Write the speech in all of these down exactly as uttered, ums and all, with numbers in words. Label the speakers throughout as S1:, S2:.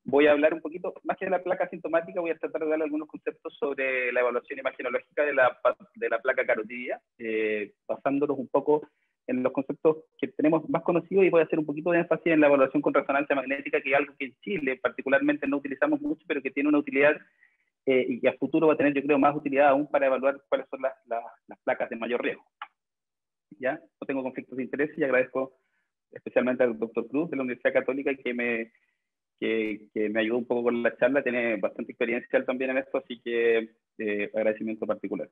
S1: voy a hablar un poquito, más que de la placa sintomática, voy a tratar de dar algunos conceptos sobre la evaluación imagenológica de la, de la placa carotidia, eh, basándonos un poco en los conceptos que tenemos más conocidos, y voy a hacer un poquito de énfasis en la evaluación con resonancia magnética, que es algo que en Chile particularmente no utilizamos mucho, pero que tiene una utilidad eh, y que a futuro va a tener, yo creo, más utilidad aún para evaluar cuáles son las, las, las placas de mayor riesgo. ¿Ya? No tengo conflictos de interés y agradezco especialmente al doctor Cruz de la Universidad Católica que me, que, que me ayudó un poco con la charla, tiene bastante experiencia también en esto, así que eh, agradecimiento particular.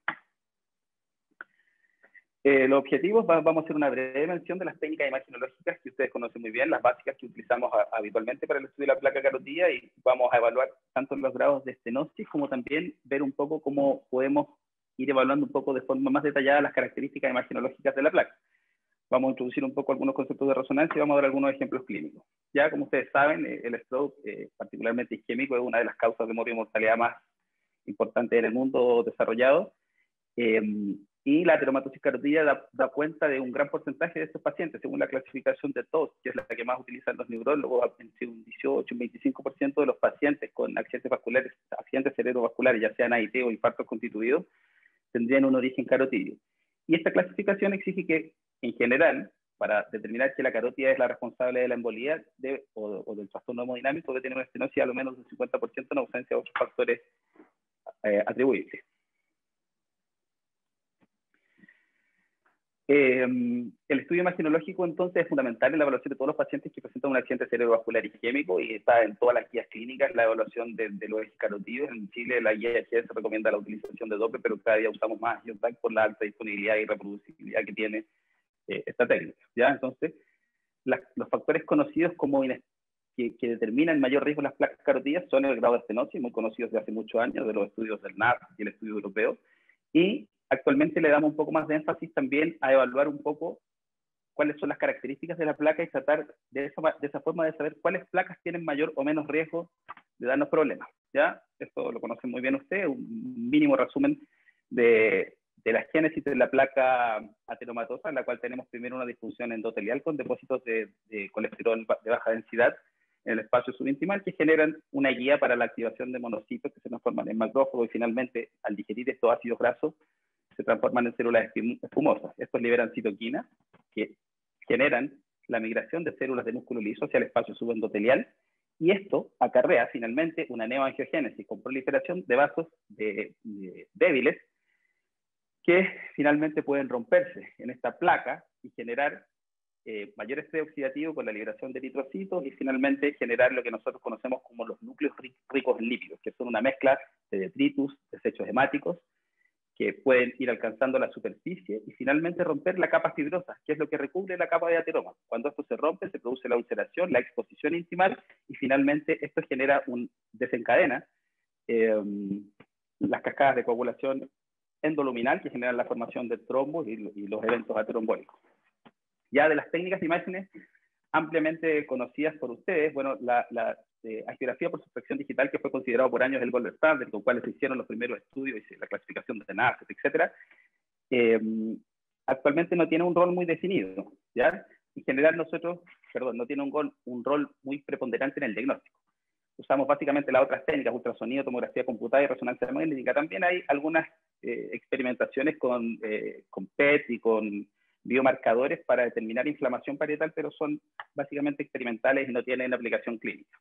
S1: Eh, los objetivos, va, vamos a hacer una breve mención de las técnicas imagenológicas que ustedes conocen muy bien, las básicas que utilizamos a, habitualmente para el estudio de la placa carotidia, y vamos a evaluar tanto los grados de estenosis como también ver un poco cómo podemos ir evaluando un poco de forma más detallada las características imagenológicas de la placa. Vamos a introducir un poco algunos conceptos de resonancia y vamos a dar algunos ejemplos clínicos. Ya, como ustedes saben, el stroke, eh, particularmente isquémico, es una de las causas de morbimortalidad más importantes en el mundo desarrollado. Eh, y la ateromatosis carotidia da, da cuenta de un gran porcentaje de estos pacientes, según la clasificación de T O S, que es la que más utilizan los neurólogos. Entre un dieciocho y un veinticinco por ciento de los pacientes con accidentes vasculares, accidentes cerebrovasculares, ya sean A I T o infartos constituidos, tendrían un origen carotidio. Y esta clasificación exige que, en general, para determinar que la carótida es la responsable de la embolía de, o, o del trastorno hemodinámico, debe tener una estenosis a lo menos del cincuenta por ciento en ausencia de otros factores eh, atribuibles. Eh, el estudio imagenológico, entonces, es fundamental en la evaluación de todos los pacientes que presentan un accidente cerebrovascular isquémico, y está en todas las guías clínicas la evaluación de, de los ejes carotidios. En Chile, la guía G se recomienda la utilización de Doppler, pero cada día usamos más Geotac por la alta disponibilidad y reproducibilidad que tiene eh, esta técnica. ¿Ya? Entonces, la, los factores conocidos como que, que determinan mayor riesgo en las placas carotidas son el grado de estenosis, muy conocidos de hace muchos años, de los estudios del N A R y el estudio europeo, y actualmente le damos un poco más de énfasis también a evaluar un poco cuáles son las características de la placa y tratar de esa, de esa forma de saber cuáles placas tienen mayor o menos riesgo de darnos problemas. ¿Ya? Esto lo conocen muy bien ustedes, un mínimo resumen de, de la génesis de la placa ateromatosa, en la cual tenemos primero una disfunción endotelial con depósitos de, de colesterol de baja densidad en el espacio subintimal, que generan una guía para la activación de monocitos que se transforman en macrófagos, y finalmente, al digerir estos ácidos grasos, se transforman en células espumosas. Estos liberan citoquinas que generan la migración de células de músculo liso hacia el espacio subendotelial, y esto acarrea finalmente una neoangiogénesis con proliferación de vasos de, de, débiles que finalmente pueden romperse en esta placa y generar eh, mayor estrés oxidativo con la liberación de eritrocitos, y finalmente generar lo que nosotros conocemos como los núcleos ricos en lípidos, que son una mezcla de detritus, desechos hemáticos, que pueden ir alcanzando la superficie y finalmente romper la capa fibrosa, que es lo que recubre la capa de ateroma. Cuando esto se rompe, se produce la ulceración, la exposición intimal, y finalmente esto genera un, desencadena eh, las cascadas de coagulación endoluminal que generan la formación de trombos y, y los eventos ateroembólicos. Ya de las técnicas de imágenes ampliamente conocidas por ustedes, bueno, la, la eh, angiografía por sustracción digital, que fue considerado por años el gold standard, con cuales se hicieron los primeros estudios y la clasificación de N A C E, etcétera, eh, actualmente no tiene un rol muy definido, ¿ya? En general nosotros, perdón, no tiene un, gol, un rol muy preponderante en el diagnóstico. Usamos básicamente las otras técnicas, ultrasonido, tomografía computada y resonancia magnética. También hay algunas eh, experimentaciones con, eh, con P E T y con biomarcadores para determinar inflamación parietal, pero son básicamente experimentales y no tienen aplicación clínica.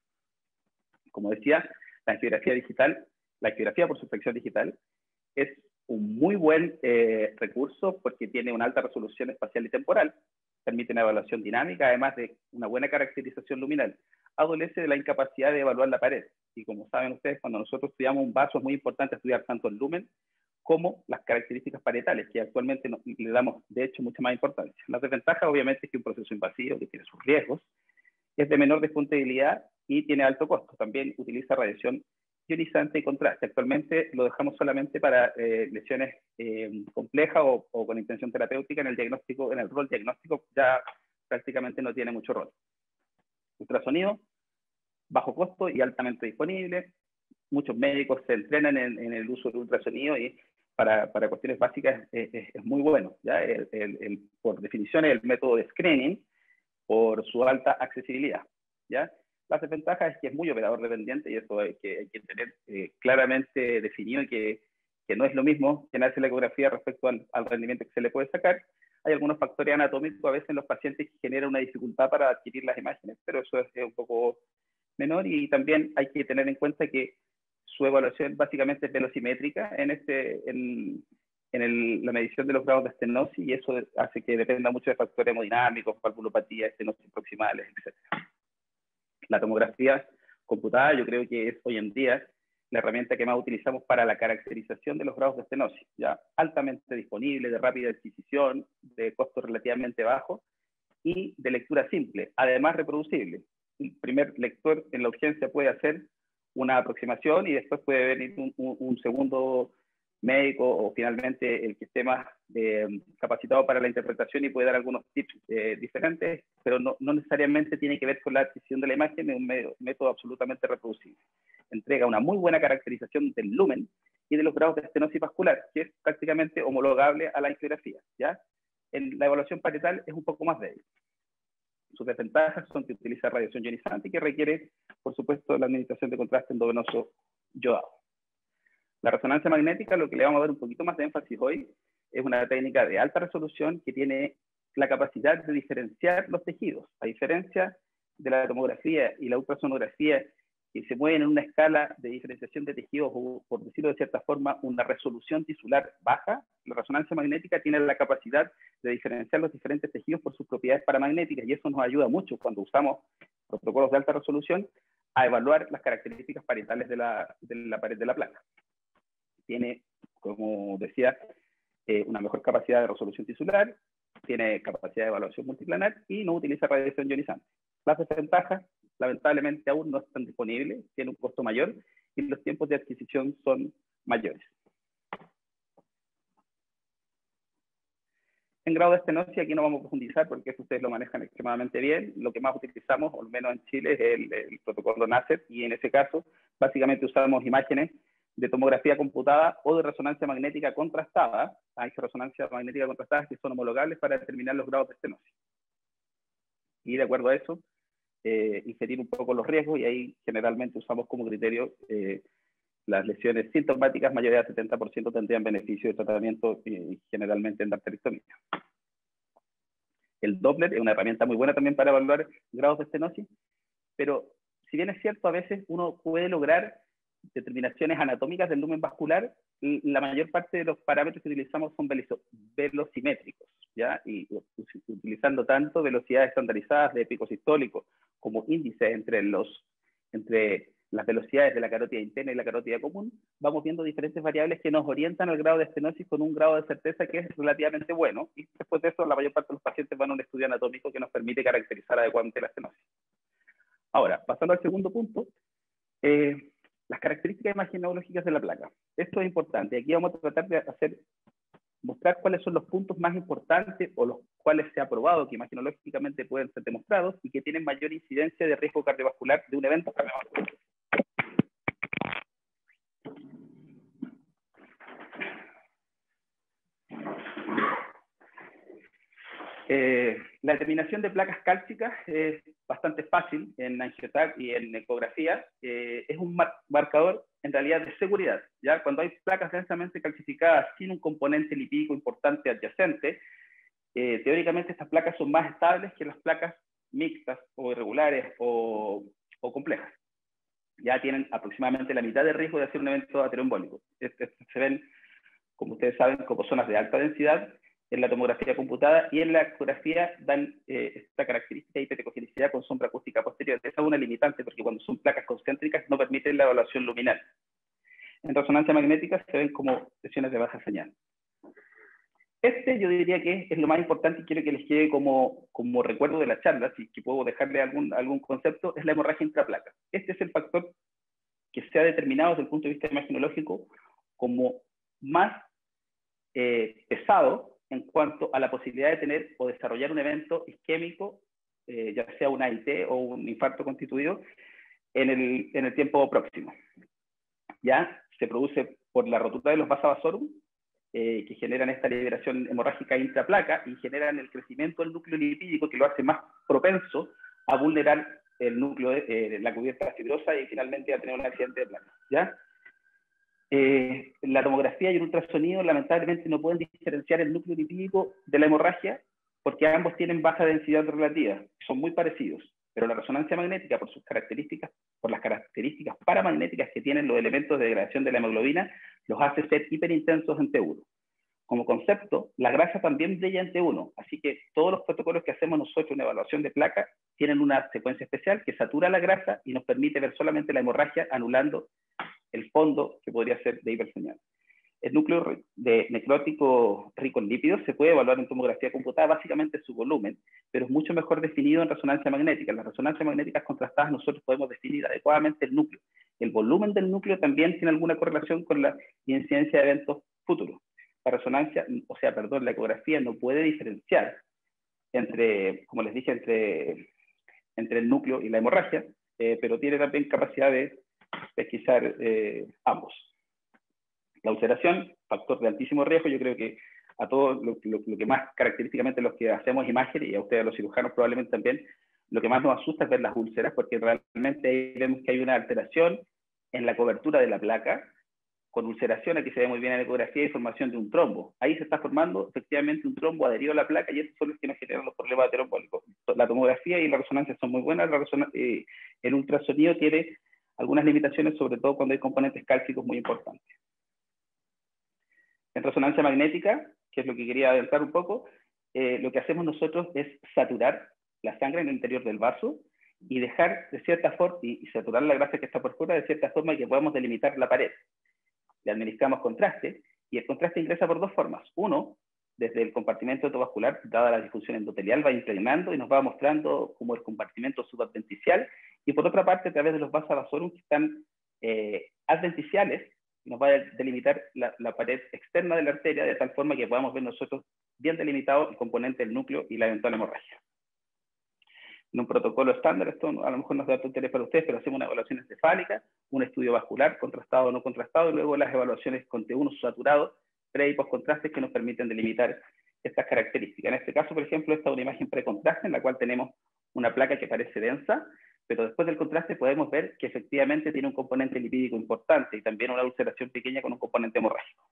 S1: Como decía, la angiografía digital, la angiografía por sustracción digital, es un muy buen eh, recurso porque tiene una alta resolución espacial y temporal, permite una evaluación dinámica, además de una buena caracterización luminal. Adolece de la incapacidad de evaluar la pared, y como saben ustedes, cuando nosotros estudiamos un vaso es muy importante estudiar tanto el lumen como las características parietales, que actualmente no, le damos, de hecho, mucha más importancia. La desventaja, obviamente, es que un proceso invasivo, que tiene sus riesgos, es de menor disponibilidad y tiene alto costo. También utiliza radiación ionizante y contraste. Actualmente lo dejamos solamente para eh, lesiones eh, complejas o, o con intención terapéutica. En el diagnóstico, en el rol diagnóstico ya prácticamente no tiene mucho rol. Ultrasonido, bajo costo y altamente disponible. Muchos médicos se entrenan en, en el uso del ultrasonido y para, para cuestiones básicas es, es, es muy bueno. ¿Ya? El, el, el, por definición es el método de screening por su alta accesibilidad. ¿Ya? Las desventajas es que es muy operador dependiente y eso hay que, hay que tener eh, claramente definido que, que no es lo mismo llenarse la ecografía respecto al, al rendimiento que se le puede sacar. Hay algunos factores anatómicos a veces en los pacientes que generan una dificultad para adquirir las imágenes, pero eso es, es un poco menor y también hay que tener en cuenta que su evaluación básicamente es velocimétrica en, este, en, en el, la medición de los grados de estenosis y eso hace que dependa mucho de factores hemodinámicos, valvulopatía, estenosis proximales, etcétera. La tomografía computada yo creo que es hoy en día la herramienta que más utilizamos para la caracterización de los grados de estenosis, ya altamente disponible, de rápida adquisición, de costo relativamente bajo y de lectura simple, además reproducible. El primer lector en la urgencia puede hacer una aproximación y después puede venir un, un, un segundo médico o finalmente el que esté más eh, capacitado para la interpretación y puede dar algunos tips eh, diferentes, pero no, no necesariamente tiene que ver con la adquisición de la imagen, es un medio, método absolutamente reproducible. Entrega una muy buena caracterización del lumen y de los grados de estenosis vascular, que es prácticamente homologable a la angiografía, ¿ya? En la evaluación parietal es un poco más débil. Sus desventajas son que utiliza radiación ionizante y que requiere, por supuesto, la administración de contraste endovenoso yodado. La resonancia magnética, lo que le vamos a dar un poquito más de énfasis hoy, es una técnica de alta resolución que tiene la capacidad de diferenciar los tejidos, a diferencia de la tomografía y la ultrasonografía, que se mueven en una escala de diferenciación de tejidos, o por decirlo de cierta forma, una resolución tisular baja. La resonancia magnética tiene la capacidad de diferenciar los diferentes tejidos por sus propiedades paramagnéticas, y eso nos ayuda mucho cuando usamos protocolos de alta resolución a evaluar las características parietales de la, de la pared de la placa. Tiene, como decía, eh, una mejor capacidad de resolución tisular, tiene capacidad de evaluación multiplanar y no utiliza radiación ionizante. Las desventajas, lamentablemente, aún no están disponibles, tiene un costo mayor y los tiempos de adquisición son mayores. En grado de estenosis, aquí no vamos a profundizar porque eso ustedes lo manejan extremadamente bien. Lo que más utilizamos, o al menos en Chile, es el, el protocolo NACET, y en ese caso, básicamente usamos imágenes de tomografía computada o de resonancia magnética contrastada, hay resonancia magnética contrastada que son homologables para determinar los grados de estenosis. Y de acuerdo a eso, eh, inferir un poco los riesgos, y ahí generalmente usamos como criterio eh, las lesiones sintomáticas mayores al setenta por ciento tendrían beneficio de tratamiento eh, generalmente en arterectomía. El Doppler es una herramienta muy buena también para evaluar grados de estenosis, pero si bien es cierto, a veces uno puede lograr determinaciones anatómicas del lumen vascular, la mayor parte de los parámetros que utilizamos son velocimétricos, ¿ya? Y utilizando tanto velocidades estandarizadas de pico sistólico como índices entre, los, entre las velocidades de la carótida interna y la carótida común, vamos viendo diferentes variables que nos orientan al grado de estenosis con un grado de certeza que es relativamente bueno, y después de eso la mayor parte de los pacientes van a un estudio anatómico que nos permite caracterizar adecuadamente la estenosis. Ahora, pasando al segundo punto, eh, las características imagenológicas de la placa. Esto es importante. Aquí vamos a tratar de hacer, mostrar cuáles son los puntos más importantes o los cuales se ha probado que imagenológicamente pueden ser demostrados y que tienen mayor incidencia de riesgo cardiovascular de un evento cardiovascular. Eh, la determinación de placas cálcicas es bastante fácil en angioTAC y en ecografía. Eh, es un mar marcador en realidad de seguridad, ¿ya? Cuando hay placas densamente calcificadas sin un componente lipídico importante adyacente, eh, teóricamente estas placas son más estables que las placas mixtas o irregulares o, o complejas. Ya tienen aproximadamente la mitad de riesgo de hacer un evento ateroembólico. Este, este, se ven, como ustedes saben, como zonas de alta densidad en la tomografía computada, y en la ecografía dan eh, esta característica de hiperecogenicidad con sombra acústica posterior. Esa es una limitante porque cuando son placas concéntricas no permiten la evaluación luminal. En resonancia magnética se ven como lesiones de baja señal. Este yo diría que es lo más importante y quiero que les quede como, como recuerdo de la charla, si que puedo dejarle algún, algún concepto, es la hemorragia intraplaca. Este es el factor que se ha determinado desde el punto de vista imagenológico como más eh, pesado en cuanto a la posibilidad de tener o desarrollar un evento isquémico, eh, ya sea un A I T o un infarto constituido, en el, en el tiempo próximo. Ya se produce por la rotura de los vasa vasorum, eh, que generan esta liberación hemorrágica intraplaca y generan el crecimiento del núcleo lipídico que lo hace más propenso a vulnerar el núcleo, eh, la cubierta fibrosa y finalmente va a tener un accidente de placa, ¿ya? Eh, la tomografía y el ultrasonido lamentablemente no pueden diferenciar el núcleo lipídico de la hemorragia porque ambos tienen baja densidad relativa, son muy parecidos, pero la resonancia magnética por sus características, por las características paramagnéticas que tienen los elementos de degradación de la hemoglobina, los hace ser hiperintensos en T uno. Como concepto, la grasa también brilla en T uno, así que todos los protocolos que hacemos nosotros en evaluación de placa tienen una secuencia especial que satura la grasa y nos permite ver solamente la hemorragia anulando el fondo que podría ser de hiperseñal. El núcleo de necrótico rico en lípidos se puede evaluar en tomografía computada, básicamente su volumen, pero es mucho mejor definido en resonancia magnética. En las resonancias magnéticas contrastadas nosotros podemos definir adecuadamente el núcleo. El volumen del núcleo también tiene alguna correlación con la incidencia de eventos futuros. La resonancia, o sea, perdón, la ecografía no puede diferenciar entre, como les dije, entre, entre el núcleo y la hemorragia, eh, pero tiene también capacidad de pesquisar eh, ambos. La ulceración, factor de altísimo riesgo, yo creo que a todos lo, lo, lo que más característicamente los que hacemos imágenes, y a ustedes los cirujanos probablemente también, lo que más nos asusta es ver las úlceras, porque realmente ahí vemos que hay una alteración en la cobertura de la placa, con ulceración, aquí se ve muy bien en la ecografía, y formación de un trombo. Ahí se está formando efectivamente un trombo adherido a la placa, y esos son los que nos generan los problemas de trombólicos. La tomografía y la resonancia son muy buenas, la eh, el ultrasonido tiene algunas limitaciones, sobre todo cuando hay componentes cálcicos muy importantes. En resonancia magnética, que es lo que quería adelantar un poco, eh, lo que hacemos nosotros es saturar la sangre en el interior del vaso y dejar de cierta forma, y, y saturar la grasa que está por fuera de cierta forma que podamos delimitar la pared. Le administramos contraste, y el contraste ingresa por dos formas. Uno, desde el compartimento endovascular, dada la disfunción endotelial, va impregnando y nos va mostrando como el compartimento subadventicial, y por otra parte, a través de los vasa vasorum que están eh, adventiciales, nos va a delimitar la, la pared externa de la arteria, de tal forma que podamos ver nosotros bien delimitado el componente del núcleo y la eventual hemorragia. En un protocolo estándar, esto a lo mejor nos da interés para ustedes, pero hacemos una evaluación encefálica, un estudio vascular, contrastado o no contrastado, y luego las evaluaciones con T uno saturado, pre y post contrastes que nos permiten delimitar estas características. En este caso, por ejemplo, esta es una imagen precontraste en la cual tenemos una placa que parece densa, pero después del contraste podemos ver que efectivamente tiene un componente lipídico importante y también una ulceración pequeña con un componente hemorrágico.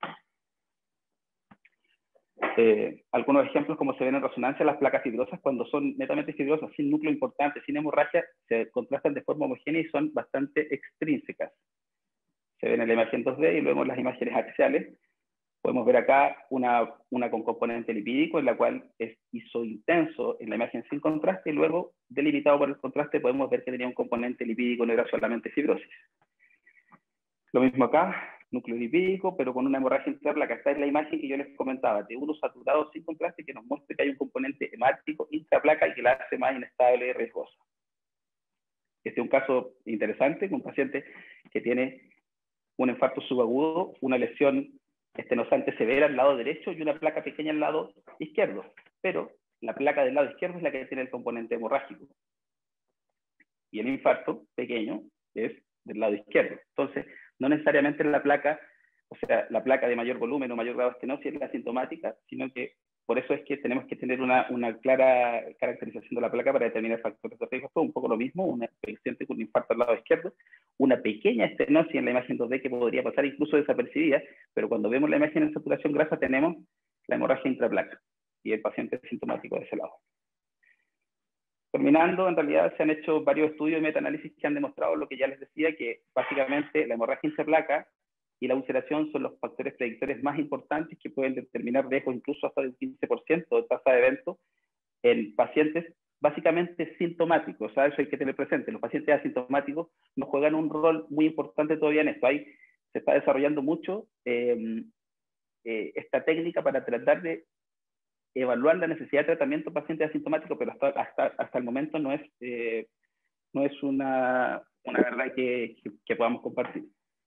S1: Eh, algunos ejemplos, como se ven en resonancia, las placas fibrosas, cuando son netamente fibrosas, sin núcleo importante, sin hemorragia, se contrastan de forma homogénea y son bastante extrínsecas. Se ven en la imagen dos D y luego en las imágenes axiales. Podemos ver acá una, una con componente lipídico, en la cual es isointenso en la imagen sin contraste, y luego, delimitado por el contraste, podemos ver que tenía un componente lipídico, no era solamente fibrosis. Lo mismo acá, núcleo lipídico, pero con una hemorragia interna, que acá es la imagen que yo les comentaba, de uno saturado sin contraste, que nos muestra que hay un componente hemático intraplaca y que la hace más inestable y riesgosa. Este es un caso interesante, con un paciente que tiene un infarto subagudo, una lesión estenosante severa al lado derecho y una placa pequeña al lado izquierdo, pero la placa del lado izquierdo es la que tiene el componente hemorrágico y el infarto pequeño es del lado izquierdo. Entonces, no necesariamente la placa, o sea, la placa de mayor volumen o mayor grado de estenosis es la asintomática, sino que por eso es que tenemos que tener una, una clara caracterización de la placa para determinar factores de riesgo. Todo un poco lo mismo, un paciente con un infarto al lado izquierdo, una pequeña estenosis en la imagen dos D que podría pasar incluso desapercibida, pero cuando vemos la imagen en saturación grasa tenemos la hemorragia intraplaca y el paciente es sintomático de ese lado. Terminando, en realidad se han hecho varios estudios y metaanálisis que han demostrado lo que ya les decía, que básicamente la hemorragia intraplaca y la ulceración son los factores predictores más importantes que pueden determinar riesgos incluso hasta del quince por ciento de tasa de evento en pacientes básicamente sintomáticos. O sea, eso hay que tener presente. Los pacientes asintomáticos nos juegan un rol muy importante todavía en esto. Ahí se está desarrollando mucho eh, eh, esta técnica para tratar de evaluar la necesidad de tratamiento en pacientes asintomáticos, pero hasta, hasta, hasta el momento no es, eh, no es una, una verdad que, que, que podamos compartir.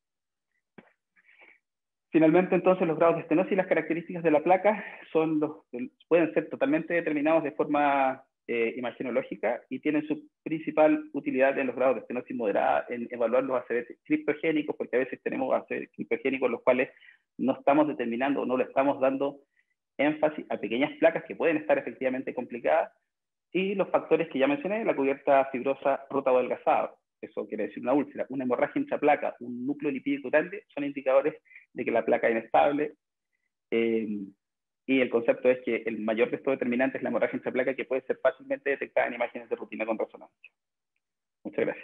S1: Finalmente, entonces, los grados de estenosis y las características de la placa son los, pueden ser totalmente determinados de forma eh, imagenológica y tienen su principal utilidad en los grados de estenosis moderada, en evaluar los A C V criptogénicos, porque a veces tenemos A C V criptogénicos los cuales no estamos determinando o no le estamos dando énfasis a pequeñas placas que pueden estar efectivamente complicadas, Y los factores que ya mencioné, la cubierta fibrosa rota o adelgazada, eso quiere decir una úlcera, una hemorragia intraplaca, un núcleo lipídico grande, son indicadores de que la placa es inestable. Eh, y el concepto es que el mayor de estos determinantes es la hemorragia intraplaca, que puede ser fácilmente detectada en imágenes de rutina con resonancia. Muchas gracias.